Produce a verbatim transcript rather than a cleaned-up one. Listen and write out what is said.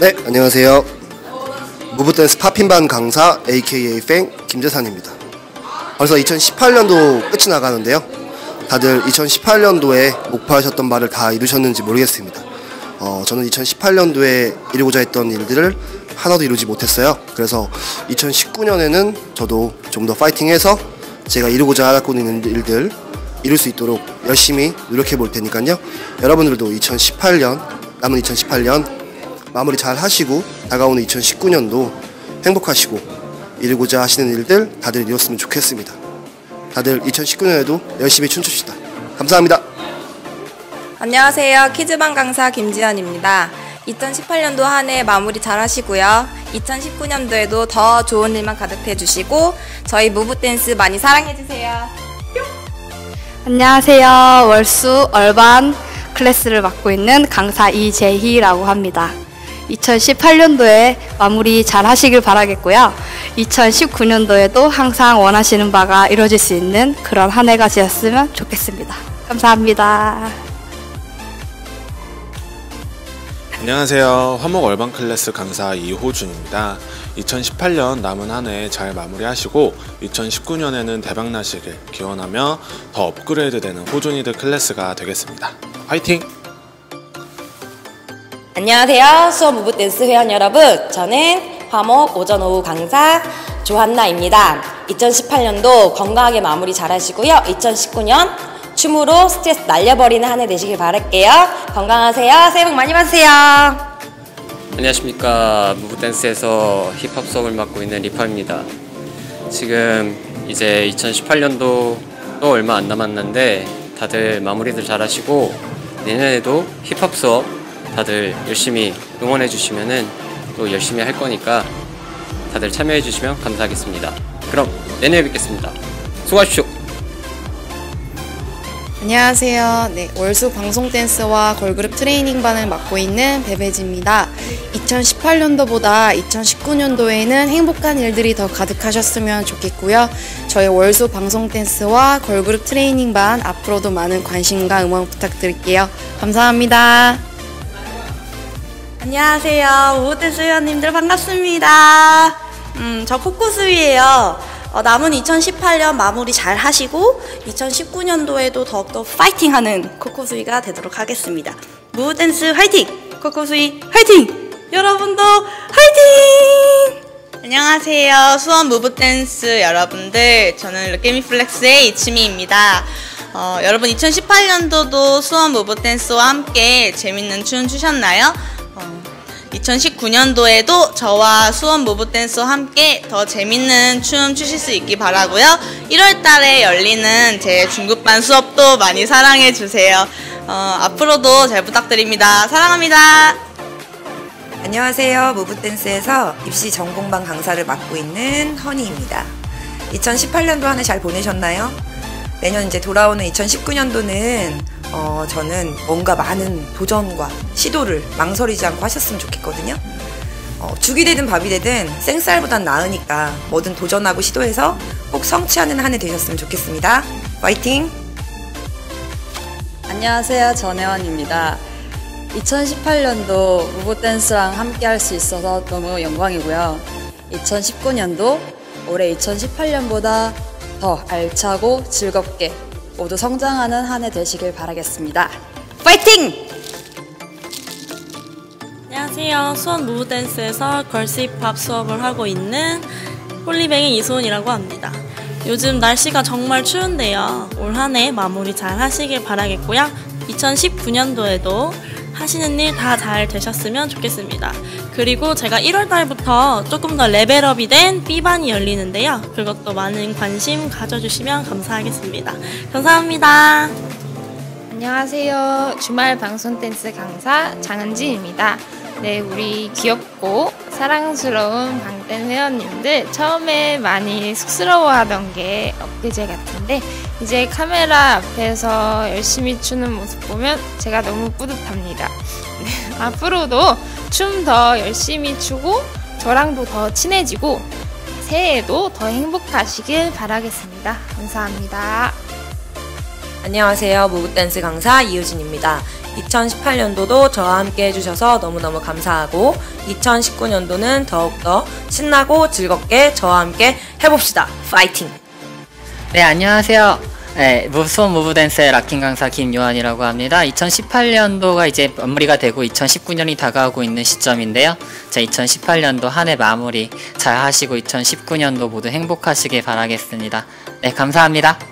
네, 안녕하세요. 무브댄스 팝핀반 강사 에이케이에이 팽 김재산입니다. 벌써 이천십팔 년도 끝이 나가는데요. 다들 이천십팔 년도에 목표하셨던 바를 다 이루셨는지 모르겠습니다. 어, 저는 이천십팔 년도에 이루고자 했던 일들을 하나도 이루지 못했어요. 그래서 이천십구 년에는 저도 좀 더 파이팅해서 제가 이루고자 하고 있는 일들 이룰 수 있도록 열심히 노력해 볼 테니까요. 여러분들도 이천십팔 년, 남은 이천십팔 년 마무리 잘 하시고 다가오는 이천십구 년도 행복하시고 이루고자 하시는 일들 다들 이뤘으면 좋겠습니다. 다들 이천십구 년에도 열심히 춤춥시다. 감사합니다. 안녕하세요. 키즈반 강사 김지연입니다. 이천십팔 년도 한 해 마무리 잘 하시고요. 이천십구 년도에도 더 좋은 일만 가득해 주시고 저희 무브댄스 많이 사랑해주세요. 안녕하세요. 월수 얼반 클래스를 맡고 있는 강사 이재희라고 합니다. 이천십팔 년도에 마무리 잘 하시길 바라겠고요. 이천십구 년도에도 항상 원하시는 바가 이루어질 수 있는 그런 한 해가 되었으면 좋겠습니다. 감사합니다. 안녕하세요. 화목 얼반 클래스 강사 이호준입니다. 이천십팔 년 남은 한 해 잘 마무리하시고 이천십구 년에는 대박나시길 기원하며 더 업그레이드되는 호준이들 클래스가 되겠습니다. 화이팅! 안녕하세요. 수원 무브댄스 회원 여러분, 저는 화목 오전 오후 강사 조한나입니다. 이천십팔 년도 건강하게 마무리 잘 하시고요. 이천십구 년 춤으로 스트레스 날려버리는 한 해 되시길 바랄게요. 건강하세요. 새해 복 많이 받으세요. 안녕하십니까. 무브댄스에서 힙합 수업을 맡고 있는 리파입니다. 지금 이제 이천십팔 년도 또 얼마 안 남았는데 다들 마무리들 잘 하시고 내년에도 힙합 수업 다들 열심히 응원해 주시면은 또 열심히 할 거니까 다들 참여해 주시면 감사하겠습니다. 그럼 내년에 뵙겠습니다. 수고하십시오. 안녕하세요. 네, 월수 방송댄스와 걸그룹 트레이닝반을 맡고 있는 베베지입니다. 이천십팔 년도보다 이천십구 년도에는 행복한 일들이 더 가득하셨으면 좋겠고요. 저희 월수 방송댄스와 걸그룹 트레이닝반 앞으로도 많은 관심과 응원 부탁드릴게요. 감사합니다. 안녕하세요. 무브댄스 회원님들 반갑습니다. 음, 저 코코수이에요. 어, 남은 이천십팔 년 마무리 잘 하시고 이천십구 년도에도 더욱더 파이팅하는 코코수이가 되도록 하겠습니다. 무브댄스 화이팅! 코코수이 화이팅! 여러분도 화이팅! 안녕하세요. 수원 무브댄스 여러분들, 저는 르케미플렉스의 이치미입니다. 어, 여러분 이천십팔 년도도 수원 무브댄스와 함께 재밌는 춤 추셨나요? 어, 이천십구 년도에도 저와 수원 무브댄스와 함께 더 재밌는 춤 추실 수 있기 바라고요. 일월 달에 열리는 제 중급반 수업도 많이 사랑해주세요. 어, 앞으로도 잘 부탁드립니다. 사랑합니다. 안녕하세요. 무브댄스에서 입시 전공반 강사를 맡고 있는 허니입니다. 이천십팔 년도 한 해 잘 보내셨나요? 내년 이제 돌아오는 이천십구 년도는 어, 저는 뭔가 많은 도전과 시도를 망설이지 않고 하셨으면 좋겠거든요. 어, 죽이 되든 밥이 되든 생쌀보단 나으니까 뭐든 도전하고 시도해서 꼭 성취하는 한 해 되셨으면 좋겠습니다. 화이팅! 안녕하세요. 전혜원입니다. 이천십팔 년도 무브댄스랑 함께 할 수 있어서 너무 영광이고요. 이천십구 년도 올해 이천십팔 년보다 더 알차고 즐겁게 모두 성장하는 한 해 되시길 바라겠습니다. 파이팅! 안녕하세요. 수원 무브댄스에서 걸스 힙합 수업을 하고 있는 홀리뱅이 이소은이라고 합니다. 요즘 날씨가 정말 추운데요. 올 한 해 마무리 잘 하시길 바라겠고요. 이천십구 년도에도 하시는 일 다 잘 되셨으면 좋겠습니다. 그리고 제가 일월 달부터 조금 더 레벨업이 된 B반이 열리는데요. 그것도 많은 관심 가져주시면 감사하겠습니다. 감사합니다. 안녕하세요. 주말 방송 댄스 강사 장은진입니다. 네, 우리 귀엽고 사랑스러운 방댄 회원님들 처음에 많이 쑥스러워하던 게 엊그제 같은데 이제 카메라 앞에서 열심히 추는 모습 보면 제가 너무 뿌듯합니다. 네, 앞으로도 춤 더 열심히 추고 저랑도 더 친해지고 새해에도 더 행복하시길 바라겠습니다. 감사합니다. 안녕하세요. 무브댄스 강사 이유진입니다. 이천십팔 년도도 저와 함께 해주셔서 너무너무 감사하고 이천십구 년도는 더욱더 신나고 즐겁게 저와 함께 해봅시다. 파이팅! 네, 안녕하세요. 네, 수원 무브댄스의 락킹 강사 김요한이라고 합니다. 이천십팔 년도가 이제 마무리가 되고 이천십구 년이 다가오고 있는 시점인데요. 자, 이천십팔 년도 한 해 마무리 잘 하시고 이천십구 년도 모두 행복하시길 바라겠습니다. 네, 감사합니다.